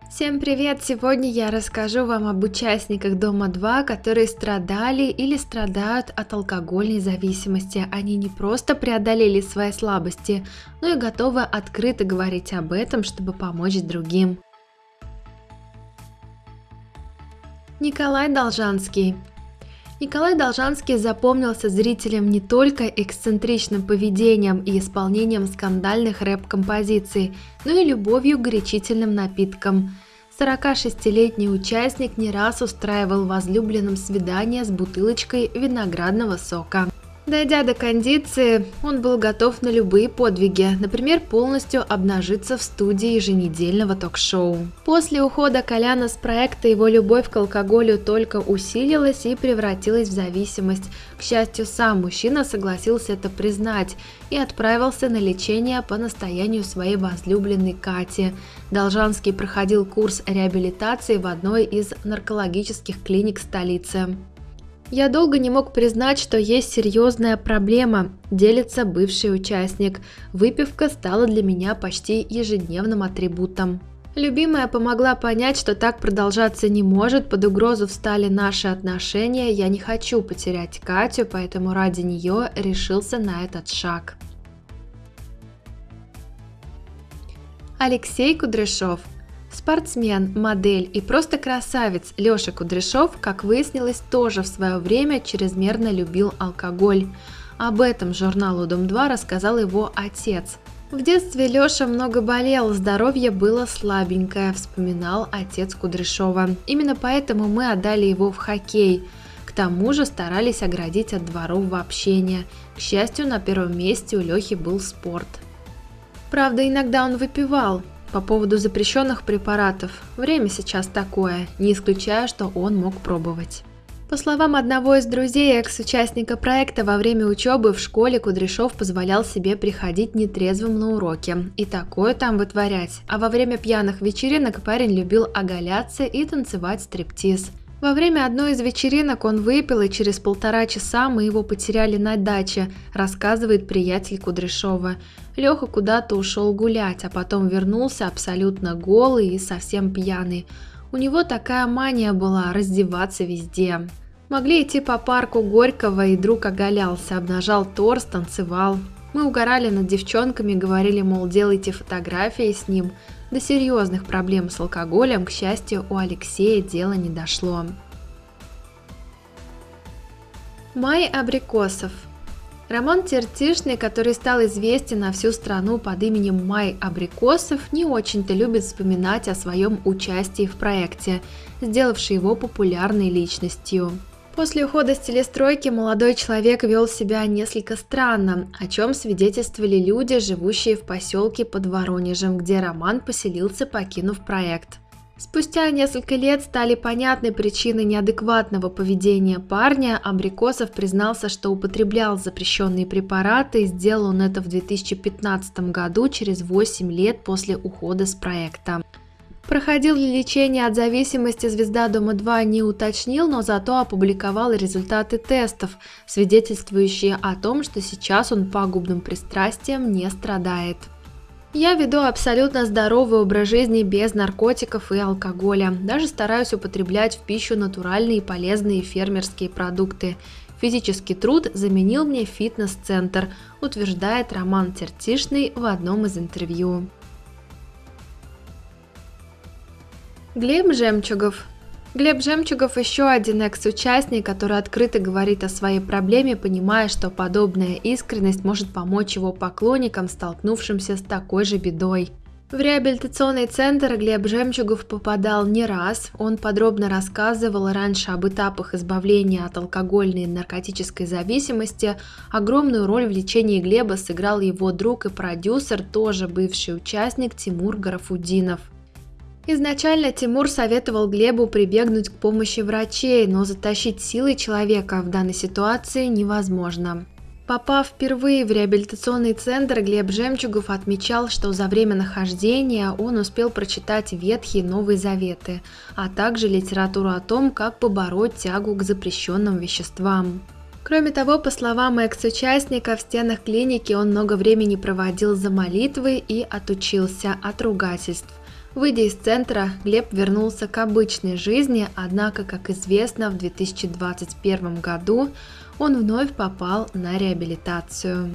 Всем привет! Сегодня я расскажу вам об участниках Дома-2, которые страдали или страдают от алкогольной зависимости. Они не просто преодолели свои слабости, но и готовы открыто говорить об этом, чтобы помочь другим. Николай Должанский. Николай Должанский запомнился зрителям не только эксцентричным поведением и исполнением скандальных рэп-композиций, но и любовью к горячительным напиткам. 46-летний участник не раз устраивал возлюбленным свидания с бутылочкой виноградного сока. Дойдя до кондиции, он был готов на любые подвиги, например, полностью обнажиться в студии еженедельного ток-шоу. После ухода Коляна с проекта его любовь к алкоголю только усилилась и превратилась в зависимость. К счастью, сам мужчина согласился это признать и отправился на лечение по настоянию своей возлюбленной Кати. Должанский проходил курс реабилитации в одной из наркологических клиник столицы. «Я долго не мог признать, что есть серьезная проблема», – делится бывший участник. «Выпивка стала для меня почти ежедневным атрибутом». Любимая помогла понять, что так продолжаться не может, под угрозу встали наши отношения, я не хочу потерять Катю, поэтому ради нее решился на этот шаг. Алексей Кудряшов. Спортсмен, модель и просто красавец Леша Кудряшов, как выяснилось, тоже в свое время чрезмерно любил алкоголь. Об этом журналу Дом-2 рассказал его отец. В детстве Леша много болел, здоровье было слабенькое, вспоминал отец Кудряшова. Именно поэтому мы отдали его в хоккей. К тому же старались оградить от дворового общения. К счастью, на первом месте у Лехи был спорт. Правда, иногда он выпивал. По поводу запрещенных препаратов. Время сейчас такое, не исключая, что он мог пробовать. По словам одного из друзей экс-участника проекта, во время учебы в школе Кудряшов позволял себе приходить нетрезвым на уроки и такое там вытворять, а во время пьяных вечеринок парень любил оголяться и танцевать стриптиз. Во время одной из вечеринок он выпил, и через 1,5 часа мы его потеряли на даче, рассказывает приятель Кудряшова. Леха куда-то ушел гулять, а потом вернулся абсолютно голый и совсем пьяный. У него такая мания была раздеваться везде. Могли идти по парку Горького, и друг оголялся, обнажал торс, танцевал. Мы угорали над девчонками, говорили, мол, делайте фотографии с ним. До серьезных проблем с алкоголем, к счастью, у Алексея дело не дошло. Май Абрикосов. Роман Тертишный, который стал известен на всю страну под именем Май Абрикосов, не очень-то любит вспоминать о своем участии в проекте, сделавший его популярной личностью. После ухода с телестройки молодой человек вел себя несколько странно, о чем свидетельствовали люди, живущие в поселке под Воронежем, где Роман поселился, покинув проект. Спустя несколько лет стали понятны причины неадекватного поведения парня. Абрикосов признался, что употреблял запрещенные препараты, и сделал он это в 2015 году, через 8 лет после ухода с проекта. Проходил ли лечение от зависимости звезда Дома-2 не уточнил, но зато опубликовал результаты тестов, свидетельствующие о том, что сейчас он пагубным пристрастием не страдает. Я веду абсолютно здоровый образ жизни без наркотиков и алкоголя. Даже стараюсь употреблять в пищу натуральные и полезные фермерские продукты. Физический труд заменил мне фитнес-центр, утверждает Роман Тертишный в одном из интервью. Глеб Жемчугов. Глеб Жемчугов – еще один экс-участник, который открыто говорит о своей проблеме, понимая, что подобная искренность может помочь его поклонникам, столкнувшимся с такой же бедой. В реабилитационный центр Глеб Жемчугов попадал не раз. Он подробно рассказывал раньше об этапах избавления от алкогольной и наркотической зависимости. Огромную роль в лечении Глеба сыграл его друг и продюсер, тоже бывший участник, Тимур Гарафудинов. Изначально Тимур советовал Глебу прибегнуть к помощи врачей, но затащить силой человека в данной ситуации невозможно. Попав впервые в реабилитационный центр, Глеб Жемчугов отмечал, что за время нахождения он успел прочитать Ветхие и Новые Заветы, а также литературу о том, как побороть тягу к запрещенным веществам. Кроме того, по словам экс-участника, в стенах клиники он много времени проводил за молитвой и отучился от ругательств. Выйдя из центра, Глеб вернулся к обычной жизни, однако, как известно, в 2021 году он вновь попал на реабилитацию.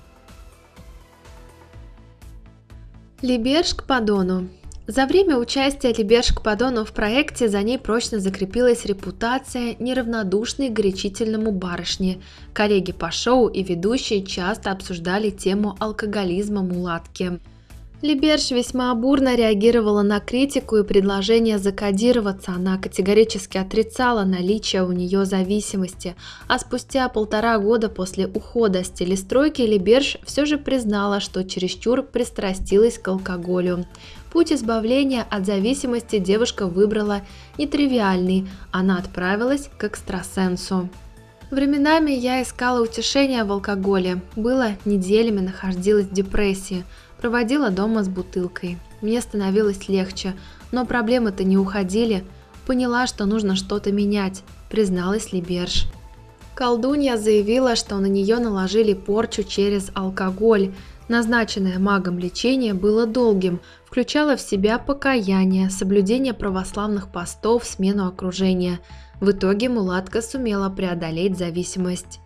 Либерж к поддону. За время участия Либерж к поддону в проекте за ней прочно закрепилась репутация неравнодушной к горячительному барышни. Коллеги по шоу и ведущие часто обсуждали тему алкоголизма мулатки. Либерж весьма бурно реагировала на критику и предложение закодироваться. Она категорически отрицала наличие у нее зависимости, а спустя 1,5 года после ухода с телестройки Либерж все же признала, что чересчур пристрастилась к алкоголю. Путь избавления от зависимости девушка выбрала нетривиальный, она отправилась к экстрасенсу. Временами я искала утешения в алкоголе, было неделями находилась в депрессии. Проводила дома с бутылкой. Мне становилось легче, но проблемы-то не уходили. Поняла, что нужно что-то менять, призналась Либерж. Колдунья заявила, что на нее наложили порчу через алкоголь. Назначенное магом лечение было долгим, включало в себя покаяние, соблюдение православных постов, смену окружения. В итоге мулатка сумела преодолеть зависимость.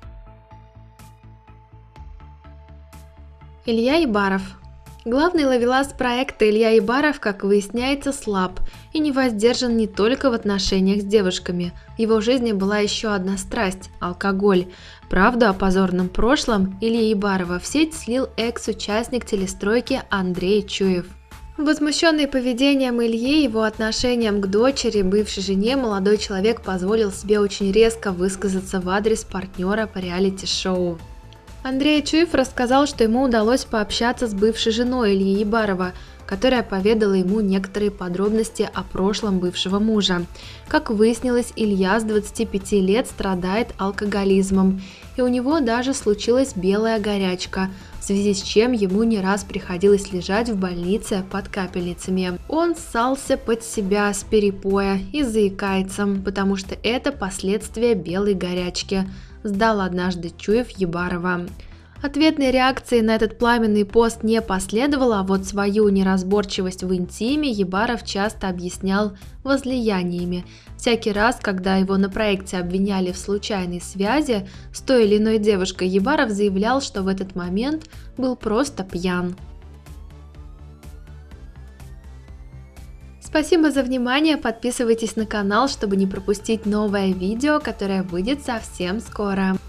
Илья Ибаров. Главный ловелас проекта Илья Ибаров, как выясняется, слаб и не воздержан не только в отношениях с девушками. В его жизни была еще одна страсть – алкоголь. Правду о позорном прошлом Ильи Ибарова в сеть слил экс-участник телестройки Андрей Чуев. Возмущенный поведением Ильи и его отношением к дочери, бывшей жене, молодой человек позволил себе очень резко высказаться в адрес партнера по реалити-шоу. Андрей Чуев рассказал, что ему удалось пообщаться с бывшей женой Ильи Ибарова, которая поведала ему некоторые подробности о прошлом бывшего мужа. Как выяснилось, Илья с 25 лет страдает алкоголизмом, и у него даже случилась белая горячка, в связи с чем ему не раз приходилось лежать в больнице под капельницами. Он ссался под себя с перепоя и заикается, потому что это последствия белой горячки, сдал однажды Чуев Ибарова. Ответной реакции на этот пламенный пост не последовало, а вот свою неразборчивость в интиме Ибаров часто объяснял возлияниями. Всякий раз, когда его на проекте обвиняли в случайной связи с той или иной девушкой, Ибаров заявлял, что в этот момент был просто пьян. Спасибо за внимание, подписывайтесь на канал, чтобы не пропустить новое видео, которое выйдет совсем скоро.